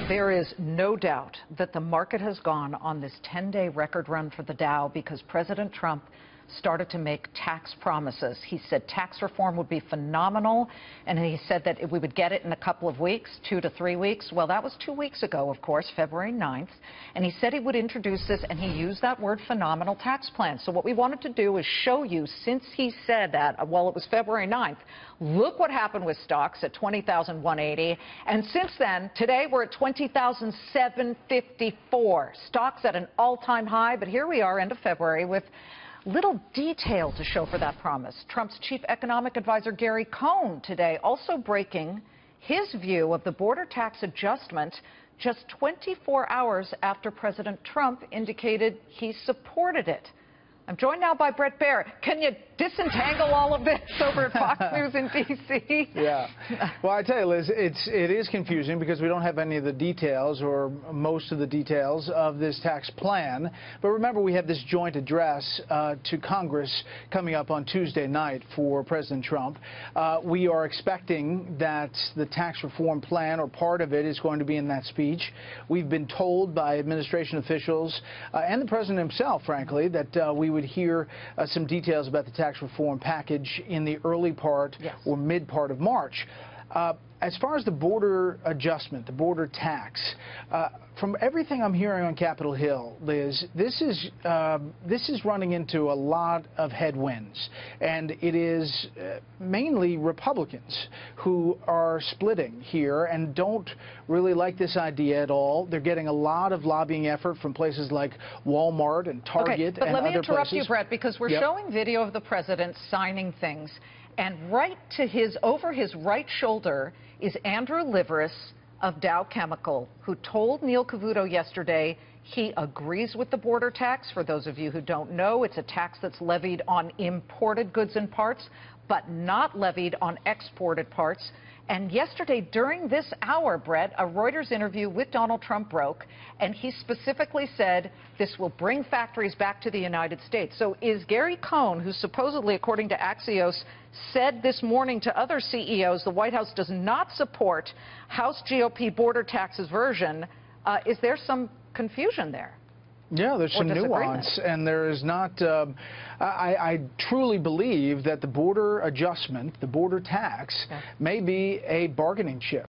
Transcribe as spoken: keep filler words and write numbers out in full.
There is no doubt that the market has gone on this ten-day record run for the Dow because President Trump started to make tax promises. He said tax reform would be phenomenal, and he said that we would get it in a couple of weeks, two to three weeks. Well, that was two weeks ago, of course, February ninth, and he said he would introduce this, and he used that word phenomenal tax plan. So what we wanted to do is show you, since he said that, well, it was February ninth, look what happened with stocks at twenty thousand one hundred eighty, and since then, today we're at twenty thousand seven hundred fifty-four. Stocks at an all-time high, but here we are, end of February, with little detail to show for that promise. Trump's chief economic advisor, Gary Cohn, today also breaking his view of the border tax adjustment just twenty-four hours after President Trump indicated he supported it. I'm joined now by Bret Baier. Can you disentangle all of this over at Fox News in D C? Yeah. Well, I tell you, Liz, it's, it is confusing because we don't have any of the details or most of the details of this tax plan. But remember, we have this joint address uh, to Congress coming up on Tuesday night for President Trump. Uh, we are expecting that the tax reform plan, or part of it, is going to be in that speech. We've been told by administration officials uh, and the president himself, frankly, that uh, we would hear uh, some details about the tax reform package in the early part yes. or mid part of March. Uh, as far as the border adjustment, the border tax, uh, from everything I'm hearing on Capitol Hill, Liz, this is uh, this is running into a lot of headwinds, and it is uh, mainly Republicans who are splitting here and don't really like this idea at all. They're getting a lot of lobbying effort from places like Walmart and Target okay, but and let me other interrupt places. you, Bret, because we're yep. showing video of the president signing things. And right to his, over his right shoulder is Andrew Liveris of Dow Chemical, who told Neil Cavuto yesterday he agrees with the border tax. For those of you who don't know, it's a tax that's levied on imported goods and parts, but not levied on exported parts. And yesterday, during this hour, Bret, a Reuters interview with Donald Trump broke, and he specifically said this will bring factories back to the United States. So is Gary Cohn, who supposedly, according to Axios, said this morning to other C E Os the White House does not support House G O P border taxes version, uh, is there some confusion there? Yeah, there's some nuance, and there is not, um, I, I truly believe that the border adjustment, the border tax, yeah. may be a bargaining chip.